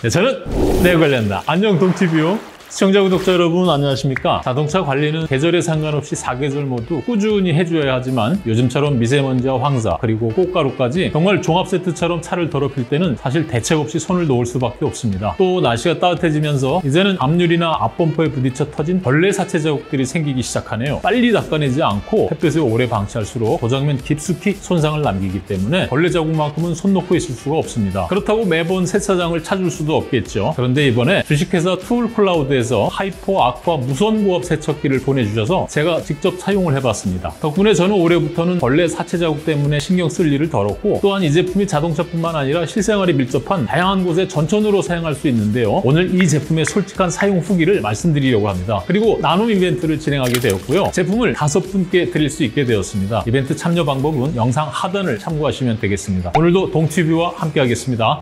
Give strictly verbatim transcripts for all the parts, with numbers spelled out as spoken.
네, 저는 내 관리한다. 안녕 동티뷰. 시청자, 구독자 여러분 안녕하십니까? 자동차 관리는 계절에 상관없이 사계절 모두 꾸준히 해줘야 하지만 요즘처럼 미세먼지와 황사 그리고 꽃가루까지 정말 종합세트처럼 차를 더럽힐 때는 사실 대책 없이 손을 놓을 수밖에 없습니다. 또 날씨가 따뜻해지면서 이제는 앞유리나 앞범퍼에 부딪혀 터진 벌레 사체 자국들이 생기기 시작하네요. 빨리 닦아내지 않고 햇볕에 오래 방치할수록 고장면 깊숙이 손상을 남기기 때문에 벌레 자국만큼은 손 놓고 있을 수가 없습니다. 그렇다고 매번 세차장을 찾을 수도 없겠죠. 그런데 이번에 주식회사 툴클라우드에서 하이퍼 아쿠아 무선고압 세척기를 보내주셔서 제가 직접 사용을 해봤습니다. 덕분에 저는 올해부터는 벌레 사체 자국 때문에 신경 쓸 일을 덜었고, 또한 이 제품이 자동차뿐만 아니라 실생활에 밀접한 다양한 곳에 전천후로 사용할 수 있는데요. 오늘 이 제품의 솔직한 사용 후기를 말씀드리려고 합니다. 그리고 나눔 이벤트를 진행하게 되었고요. 제품을 다섯 분께 드릴 수 있게 되었습니다. 이벤트 참여 방법은 영상 하단을 참고하시면 되겠습니다. 오늘도 동티뷰와 함께 하겠습니다.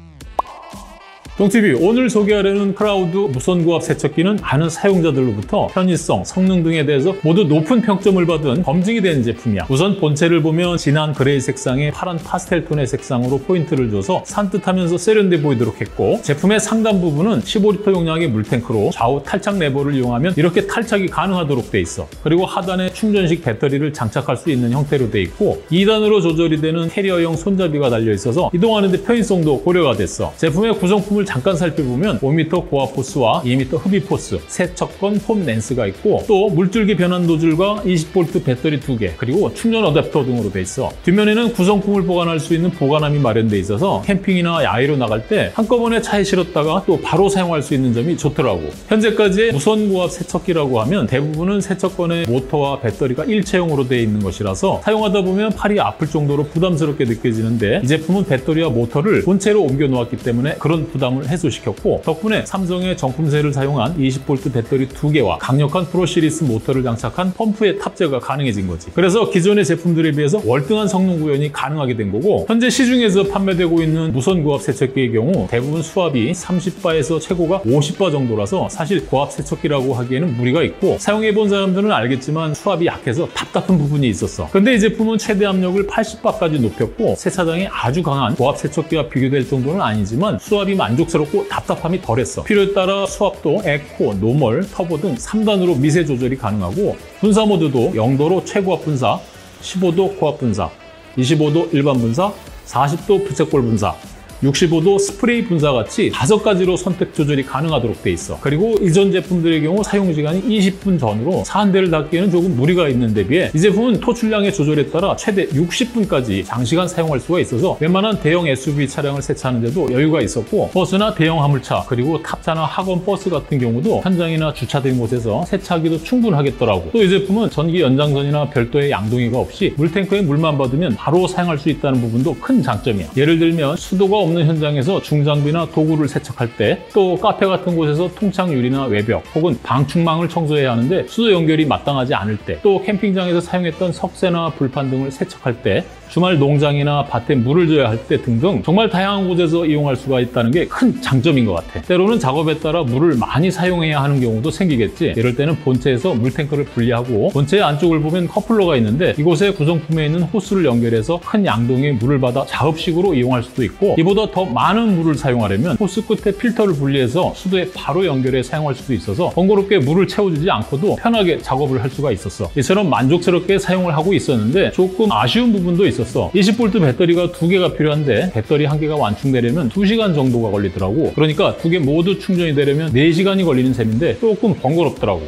동티뷰, 오늘 소개하려는 클라우드 무선고압 세척기는 많은 사용자들로부터 편의성, 성능 등에 대해서 모두 높은 평점을 받은 검증이 된 제품이야. 우선 본체를 보면 진한 그레이 색상에 파란 파스텔 톤의 색상으로 포인트를 줘서 산뜻하면서 세련돼 보이도록 했고, 제품의 상단 부분은 십오 리터 용량의 물탱크로 좌우 탈착 레버를 이용하면 이렇게 탈착이 가능하도록 돼 있어. 그리고 하단에 충전식 배터리를 장착할 수 있는 형태로 돼 있고, 이 단으로 조절이 되는 캐리어형 손잡이가 달려 있어서 이동하는 데 편의성도 고려가 됐어. 제품의 구성품을 잠깐 살펴보면 오 미터 고압 포스와 이 미터 흡입 포스, 세척건 폼 렌스가 있고, 또 물줄기 변환 노즐과 이십 볼트 배터리 두 개, 그리고 충전 어댑터 등으로 돼 있어. 뒷면에는 구성품을 보관할 수 있는 보관함이 마련돼 있어서 캠핑이나 야외로 나갈 때 한꺼번에 차에 실었다가 또 바로 사용할 수 있는 점이 좋더라고. 현재까지의 무선고압 세척기라고 하면 대부분은 세척건의 모터와 배터리가 일체형으로 되어 있는 것이라서 사용하다 보면 팔이 아플 정도로 부담스럽게 느껴지는데, 이 제품은 배터리와 모터를 본체로 옮겨 놓았기 때문에 그런 부담을 해소시켰고, 덕분에 삼성의 정품세를 사용한 이십 볼트 배터리 두 개와 강력한 프로시리스 모터를 장착한 펌프의 탑재가 가능해진 거지. 그래서 기존의 제품들에 비해서 월등한 성능 구현이 가능하게 된 거고, 현재 시중에서 판매되고 있는 무선고압 세척기의 경우 대부분 수압이 삼십 바에서 최고가 오십 바 정도라서 사실 고압 세척기라고 하기에는 무리가 있고, 사용해본 사람들은 알겠지만 수압이 약해서 답답한 부분이 있었어. 근데 이 제품은 최대 압력을 팔십 바까지 높였고, 세차장에 아주 강한 고압 세척기와 비교될 정도는 아니지만 수압이 만족스럽고 답답함이 덜했어. 필요에 따라 수압도 에코, 노멀, 터보 등 삼 단으로 미세 조절이 가능하고, 분사 모드도 영 도로 최고압 분사, 십오 도 고압 분사, 이십오 도 일반 분사, 사십 도 부채꼴 분사, 육십오 도 스프레이 분사 같이 다섯 가지로 선택 조절이 가능하도록 돼 있어. 그리고 이전 제품들의 경우 사용시간이 이십 분 전후로 사 대를 닦기에는 조금 무리가 있는 데 비해 이 제품은 토출량의 조절에 따라 최대 육십 분까지 장시간 사용할 수가 있어서 웬만한 대형 에스유브이 차량을 세차하는 데도 여유가 있었고, 버스나 대형 화물차 그리고 탑차나 학원 버스 같은 경우도 현장이나 주차된 곳에서 세차하기도 충분하겠더라고. 또 이 제품은 전기 연장선이나 별도의 양동이가 없이 물탱크에 물만 받으면 바로 사용할 수 있다는 부분도 큰 장점이야. 예를 들면 수도가 없는 없는 현장에서 중장비나 도구를 세척할 때, 또 카페 같은 곳에서 통창 유리나 외벽 혹은 방충망을 청소해야 하는데 수도 연결이 마땅하지 않을 때, 또 캠핑장에서 사용했던 석쇠나 불판 등을 세척할 때, 주말 농장이나 밭에 물을 줘야 할 때 등등 정말 다양한 곳에서 이용할 수가 있다는 게 큰 장점인 것 같아. 때로는 작업에 따라 물을 많이 사용해야 하는 경우도 생기겠지. 이럴 때는 본체에서 물탱크를 분리하고, 본체 안쪽을 보면 커플러가 있는데 이곳에 구성품에 있는 호스를 연결해서 큰 양동이에 물을 받아 작업식으로 이용할 수도 있고, 이보다 더 많은 물을 사용하려면 호스 끝에 필터를 분리해서 수도에 바로 연결해 사용할 수도 있어서 번거롭게 물을 채워주지 않고도 편하게 작업을 할 수가 있었어. 이처럼 만족스럽게 사용을 하고 있었는데 조금 아쉬운 부분도 있었어. 이십 볼트 배터리가 두 개가 필요한데 배터리 한 개가 완충되려면 두 시간 정도가 걸리더라고. 그러니까 두 개 모두 충전이 되려면 네 시간이 걸리는 셈인데 조금 번거롭더라고.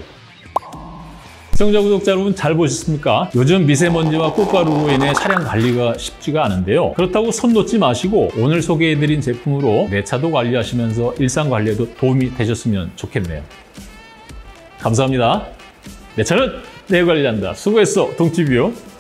시청자, 구독자 여러분 잘 보셨습니까? 요즘 미세먼지와 꽃가루로 인해 차량 관리가 쉽지가 않은데요. 그렇다고 손 놓지 마시고 오늘 소개해드린 제품으로 내 차도 관리하시면서 일상 관리에도 도움이 되셨으면 좋겠네요. 감사합니다. 내 차는 내 관리한다. 수고했어, 동티뷰.